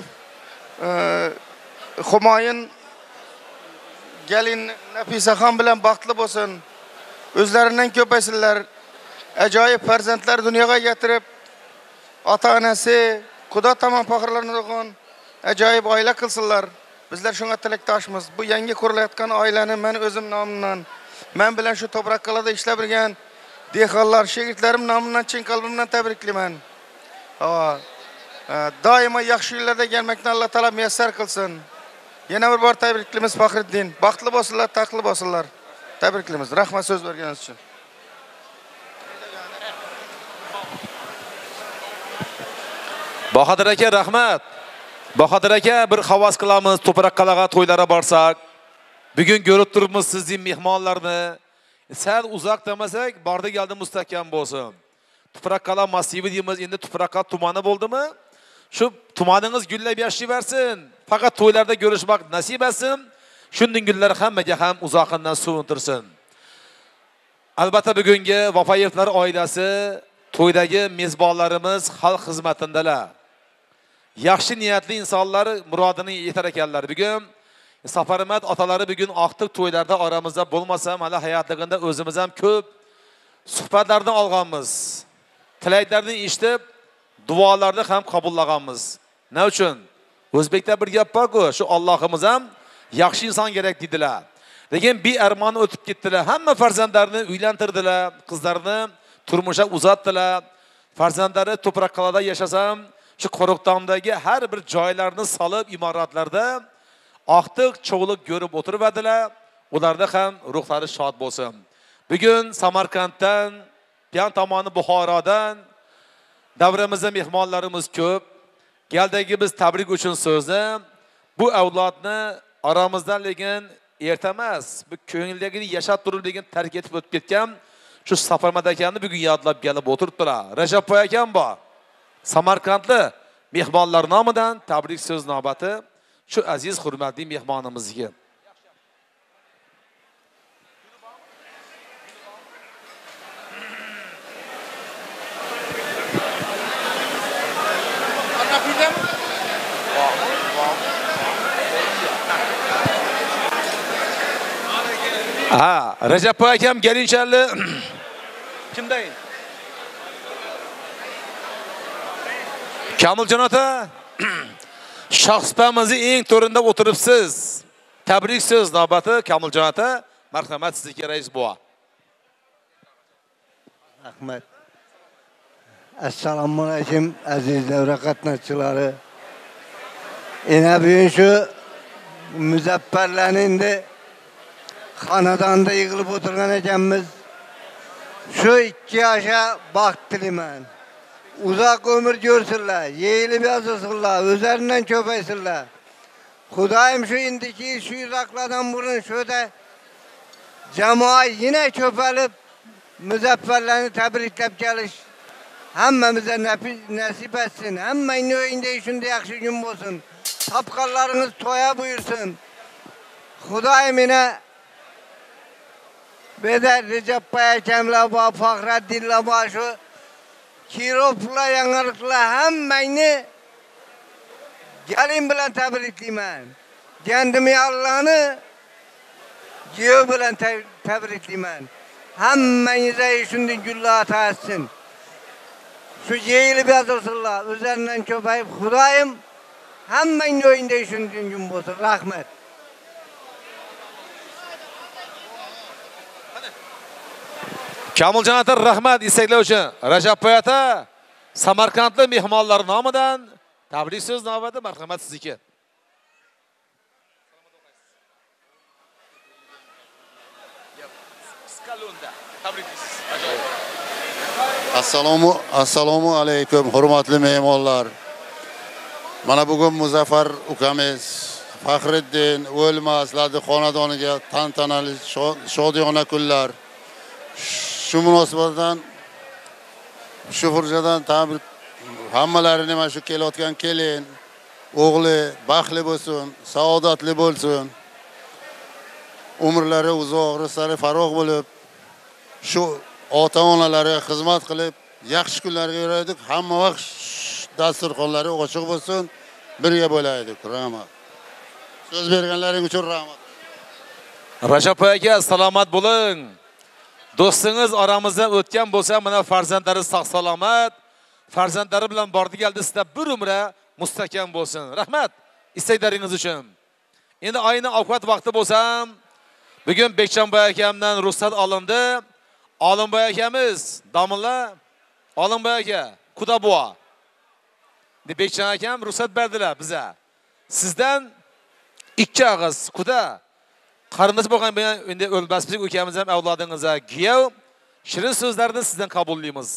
Humoyun gelin Nafisaxon bilan baxtli bo'lsin. O'zlaridan ko'paysinlar. Ajoyib farzandlar dunyoga keltirib, ota-onasi, Xudo tomon faxrlanadigan ajoyib oila qilsinlar. Bizlar shunga tilakdoshmiz. Bu yangi qurilayotgan oilani men o'zim nomidan, men bilan shu toprak qalada ishlab birgan dehqonlar, shogirdlarim nomidan chin qalbimdan tabriklayman. Doimo yaxshi yo'llarda kelmakni Alloh taolo muyassar qilsin. Yana bir bor tabriklaymiz Faxriddin. Baxtli bo'lsinlar, taqli bo'lsinlar. Tabriklaymiz. Rahmat so'z berganingiz uchun. Bahodir aka, rahmat. Bahodir aka, bir havas qilamiz, To'prak qalaga to'ylara borsak. Bugun ko'rib turibmiz sizning mehmonlarni. Sal uzoq demasak, bordi keldi mustahkam bo'lsin. To'prak qala massivi deymiz, endi To'prak qala tumani bo'ldimi? Shu tumaningiz gullab yashayversin. Faqat to'ylarda ko'rishmak nasib etsin. Shunday gullar hammaga ham uzoqdan suvintirsin. Albatta bugungi Vafayevlar oilasi to'ydagi mezbonlarimiz xalq xizmatindalar. Yaxshi niyatli insonlar murodini yetar ekanlar. Bugun Safarmat otalari bugun aqtiq to'ylarda oramizda bo'lmasa, mana hayotligida o'zimiz ham ko'p suhbatlarni olganmiz. Tilaklarni eshitib, duolarni ham qabullaganmiz. Nima uchun? O'zbekda bir gap bor-ku, shu Allohimiz ham yaxshi inson kerak dedilar. Lekin bir armonni o'tib ketdilar. Hamma farzandlarini uylantirdilar, qizlarni turmusha uzatdilar. Farzandlari To'prak qalada yashasam, shu Qo'riqtondagi har bir joylarni solib, imoratlarda aqtiq cho'g'liq ko'rib o'tiribdilar. Ularda ham ruhlari shod bo'lsin. Bugun Samarqanddan, yan tomoni Buxorodan davramizda mehmonlarimiz ko'p. Keldagi biz tabrik uchun so'zni bu avlodni aramizdan lekin erta emas, bu ko'ngildagini yashab turib lekin tark etib o'tib ketgan shu Safarmat akamni bugun yodlab kelib o'tiribdilar. Rajabboy akam bor. Samarqandli mehmonlar nomidan tabrik so'z navbati shu aziz hurmatli mehmonimizga. Ha, Rajabboy akam gelinchali kimdayin? Kamiljon ota, shaxsiyatimizni eng to'rinda o'tiribsiz. Tabrik so'z navbati Kamiljon ota, marhamat sizga rais buva. Rahmat. Assalomu alaykum aziz davra qatnashchilari. Ena bugun shu muzaffarlarning xonadonda yig'ilib o'tirgan ekanmiz. Shu ikki yoshga baxt tilayman. Uzoq umr ko'rsinlar, yeyilib yashasınlar, o'zlaridan ko'paysinlar. Xudoyim shu indiki shu uzoqlardan burun shuda jamoa yine ko'palib muzaffarlarni tabriklab kelish hammamizga nasib etsin. Hammaning o'yinda shunday yaxshi kun bo'lsin. Topqanlarınız to'ya buyursin. Xudoyim meni Bedar Rajabboy akamlar va Faxriddinlar va shu Kirovlar, Yangiliklar hammangni gelin bilan tabriklayman. Kendimi Allah'ını Giyo bilan tabriklayman. Hammangizga shunday gullar ato etsin. Shu yeyilib yashasınlar, o'zlaridan ko'payib Xudoyim hammangning o'yinda shunday kun bo'lsin. Rahmat. Kamiljon ota rahmat istaklar uchun. Rajabboy ota Samarqandli mehmonlar nomidan tabrik so'z navbati marhamat sizniki. Assalomu assalomu alaykum hurmatli mehmonlar. Mana bugun Muzaffar ukamiz Faxriddin O'lmaslarning xonadoniga tantanali shodiyona kunlar. Shu munosabatdan shu hurjadan tabrik hammalarini mana shu kelayotgan kelin o'g'li baxtli bo'lsin, saodatli bo'lsin. Umrlari uzoq, rizqlari farog' bo'lib, shu ota-onalariga xizmat qilib, yaxshi kunlarga yuraylik. Hamma vaqt dasturxonlari ochiq bo'lsin, birga bo'laylik. Rahmat. So'z berganlaring uchun rahmat. Rajab aka, salomat bo'ling. Do'stingiz oramizdan o'tgan bo'lsa, mana farzandlari sog' salomat, farzandlari bilan bordi keldi, sizda bir umra mustahkam bo'lsin. Rahmat istaklaringiz uchun. Endi ayni ovqat vaqti bo'lsam, bugun Bekchanboy akamdan ruxsat olindi. Olimboy akamiz, domla, Olimboy aka, Kuda buva. Bekchan akam ruxsat berdilar biza. Sizdan ikki og'iz Kuda qarindosh bo'lgan bilan endi o'lmaslik ukamiz ham avlodingizga giyav shirin so'zlarni sizdan qabullaymiz.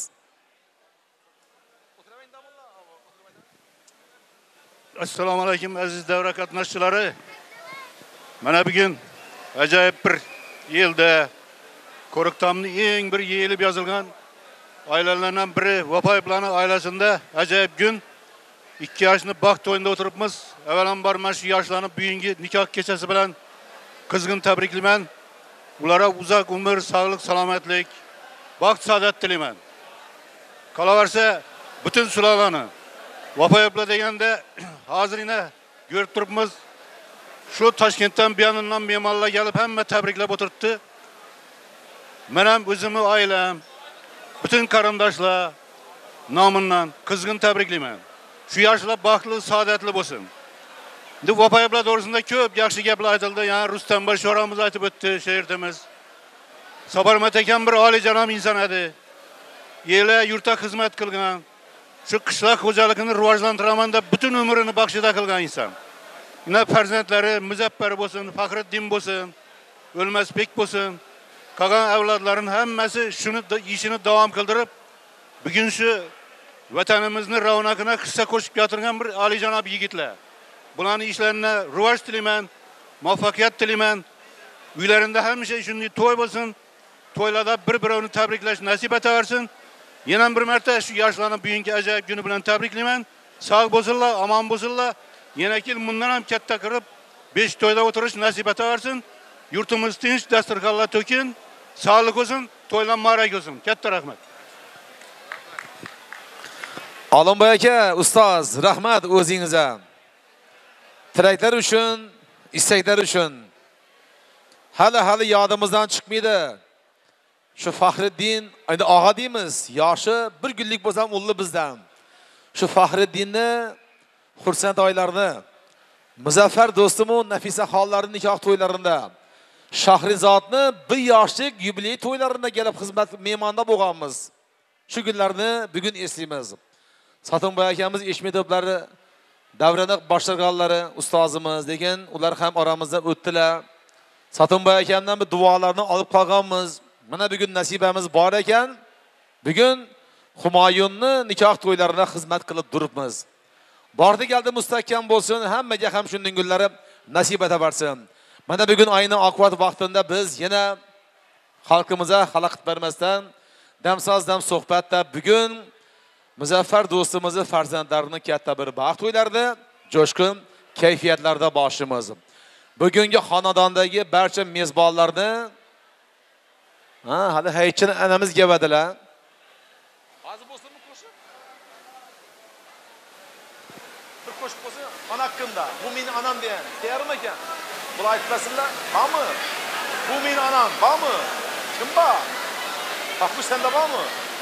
Assalomu alaykum aziz davra qatnashchilari. Mana bugun ajoyib bir yilda Ko'riktamning eng bir yeyilib yozilgan oilalardan biri Vapoyevlarning oilasida ajoyib kun. ikki yoshni baxt to'yida o'tiribmiz. Avvalambor mana shu yoshlarni bugungi nikoh kechasi bilan qizg'in tabriklayman. Ularga uzoq umr, sog'lik, salomatlik, baxt, saodat tilayman. Qolaversa, butun sulolani Vapoyevlar deganda hozirina ko'rib turibmiz. Shu Toshkentdan buyoqdan mehmonlar kelib hamma tabriklab o'tiribdi. Men ham o'zimni oilam, butun qarindoshlar nomidan qizg'in tabriklayman. Shu yoshlar baxtli, saodatli bo'lsin. Endi Vapoyevlar to'g'risida ko'p yaxshi gaplar aytildi. Ya'ni Rustamboy sho'ramiz aytib o'tdi she'rimiz. Sabarmat akam bir oliyjanob inson edi. Yili yurtga xizmat qilgan, shu qishloq xo'jaligini rivojlantiraman deb butun umrini baxshida qilgan inson. Ina farzandlari Muzaffar bo'lsin, Faxriddin bo'lsin, O'lmasbek bo'lsin, qolgan avlodlarning hammasi shuni ishini davom qildirib, bugun shu vatanimizning ravnaqina hissa qo'shib keltirgan bir oliyjanob yigitlar. Bularning ishlarini rivoj tilayman, muvaffaqiyat tilayman. Uylarida hamisha shunday to'y bo'lsin, to'ylarda bir-birini tabriklash nasib etaversin. Yana bir marta shu yoshlarni bugungi ajoyib kuni bilan tabriklayman. Sog' bo'lsinlar, omon bo'lsinlar. Yana kel bundan ham katta qilib besh to'yda o'tirish nasib etaversin. Yurtimiz tinch, dasturxonlar to'kin, sog'lik bo'lsin, to'ylar muborak bo'lsin. Katta rahmat. Olimboy aka, ustoz, rahmat o'zingizga. Tilaklar uchun, istaklar uchun. Hali hali yodimizdan chiqmaydi. Shu Faxriddin, endi og'a deymiz, yoshi bir kunlik bo'lsam ulli bizdan. Shu Faxriddinni xursand oylarni, Muzaffar do'stimu Nafisa xonlarning nikoh to'ylarida, Shahrizodni bir yoshlik yubiley to'ylarida kelib xizmat mehmonda bo'lganmiz. Shu kunlarni bugun eslaymiz. Sotimboy akamiz Eshmetovlari davrani boshqarganlari ustozimiz degan, ular ham oramizda o'tdilar. Sotimboy akamdan bir duolarni olib qolganmiz. Mana bugun nasibamiz bor ekan. Bugun Humoyunni nikoh to'ylarida xizmat qilib turibmiz. Bordi keldi mustahkam bo'lsin, hammaga ham shunday kunlari nasib etaversin. Mana bugun ayni oqibat vaqtida biz yana xalqimizga xalaqit bermasdan damsoz dam suhbatda bugun Muzaffar do'stimizning farzandlarini katta bir baxt to'ylarida, jo'shqin kayfiyatlarda boshimiz. Bugungi xonadondagi barcha mezbonlarni ha, hali haychini anamiz gavadilar. Hozir bo'lsinmi qo'shib? Bir qo'shib bo'lsa, ona haqqında. Bu mening anam degan. Tayyormi ekan? Bular aytmasinlar. Bormi? Bu mening anam, bormi? Kim bor? Haqqi senda bormi?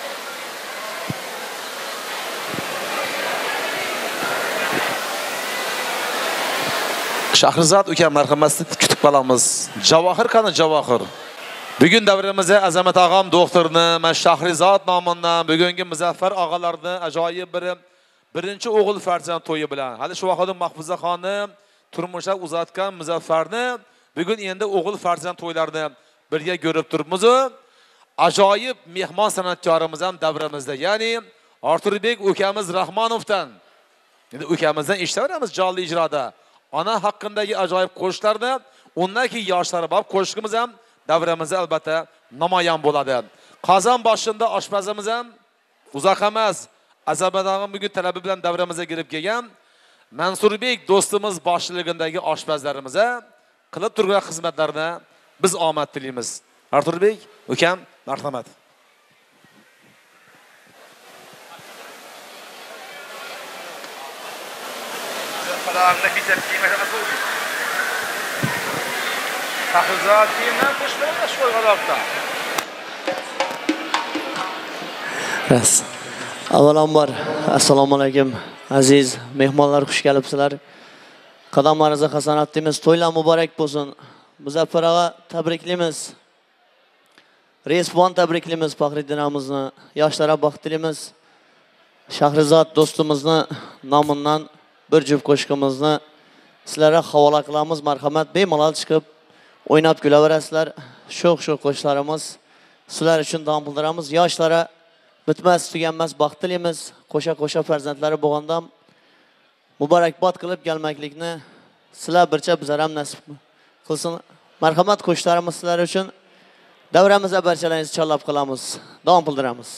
Shahrizod ukam marhamatni kutib qolamiz. Javohir qani Javohir. Bugun davrimizda Azamat og'am doktorni, men Shahrizod nomidan bugungi Muzaffar og'alarni ajoyib bir birinchi o'g'il farzand to'yi bilan, hali shu vaqtda Mahfuza xonim turmushga uzatgan Muzaffarni bugun endi o'g'il farzand to'ylarini birga ko'rib turibmiz. Ajoyib mehmon san'atkorimiz ham davrimizda, ya'ni Arturbek ukamiz Rahmonovdan. Endi ukamizdan eshitaveramiz jonli ijroda. Ona haqqındagi ajoyib qo'shiqlarni, undan keyin yoshlari bor qo'shiqimiz ham davramizda albatta namoyon bo'ladi. Qozon boshida oshpazimiz ham uzoq emas, Azamat og'am bugun talabi bilan davramizga kirib kelgan. Mansurbek do'stimiz boshchiligidagi oshpazlarimiz qilib turgan xizmatlarni biz omad tilaymiz. Arturbek, ukam, marhamat. Falarında bize kıymet nasıl? Sakızat kıyımdan kuşlarına şu kadar. Ras. Avvalambor, assalomu alaykum. Aziz mehmonlar, xush kelibsizlar. Qadamlaringizga hasanat deymiz. To'ylar muborak bo'lsin. Muzaffar ağa tabriklaymiz. Resbon tabriklaymiz Faxriddin amamizni. Yoshlarga baxt tilaymiz. Shahrizod do'stimizni nomidan bir juft qo'shiqimizni sizlarga havola qilamiz. Marhamat, bemalol chiqib o'ynab kulaverasizlar. Sho'x-sho'x qo'shiqlarimiz sizlar uchun davom ettiramiz. Yoshlarga bitmas tuganmas baxt tilaymiz. Qo'sha-qo'sha farzandlari bo'lganda muborakbod qilib kelmaklikni sizlar bircha bizlar ham nasib qilsin. Marhamat, qo'shiqlarimiz sizlar uchun davramizda barchalaringizni chorlab qilamiz. Davom ettiramiz.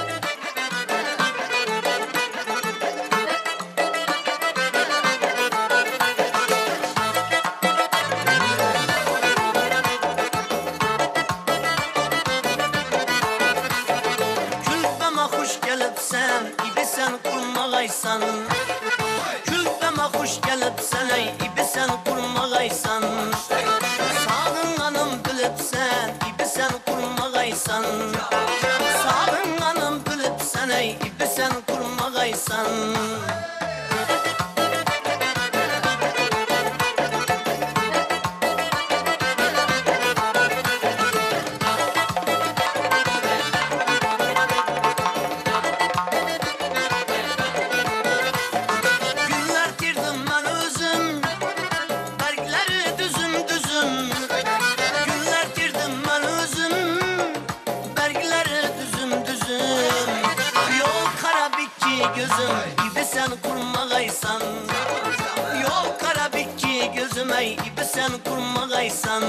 Külbeme hoş gelipsen ey ibisen kurmagaysan. Sağınganım bilipsen ibisen kurmagaysan. Sağınganım bilipsen ey ibisen kurmagaysan. Gözüm ibisen kurmagaysan. Yol karabikki gözüm ey ibisen kurmagaysan.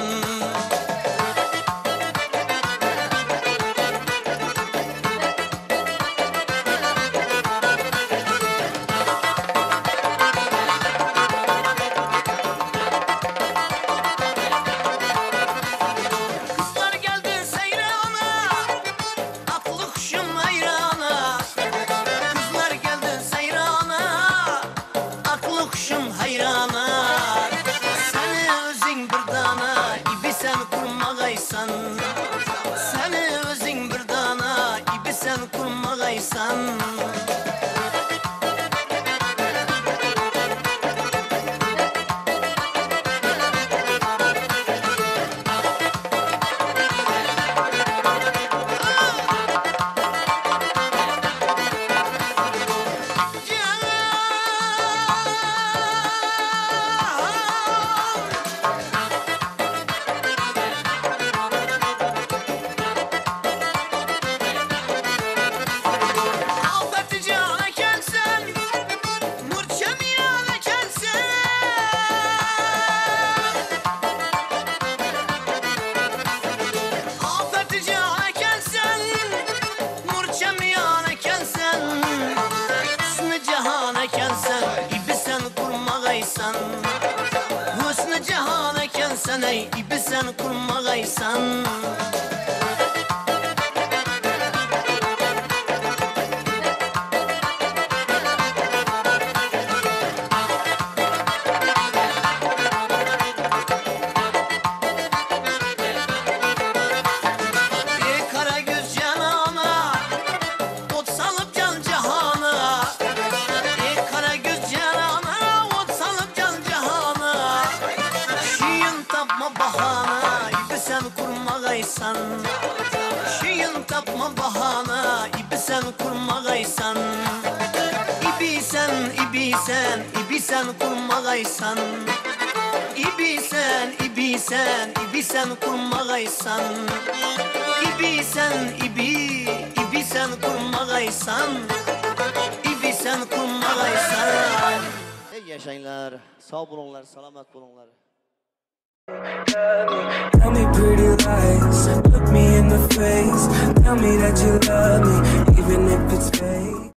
Kızlar geldi seyrana, aklı kuşum hayrana. Kuşum hayrana, seni özün bir dana, ibisen kurmagaysan. Seni özün bir dana, ibisen kurmagaysan. Hüsnü cihan eken sen ey ibisen kurmagaysan. Ey kara göz canana, ot salıp can cihana. Ey kara göz canana, ot salıp can cihana. Şiyin tapma bahana, ibisen kurmagaysan. Şiyin tapma bahana, ibisen kurmagaysan. İbisen, ibisen, ibisen kurmagaysan. İbisen, ibisen, ibisen kurmagaysan. İbisen, ibi, ibisen kurmagaysan. İbisen kurmagaysan. Ey yaşayınlar, sağ bulunlar, selamet bulunlar. Tell me pretty lies, look me in the face. Tell me that you love me, even if it's fake.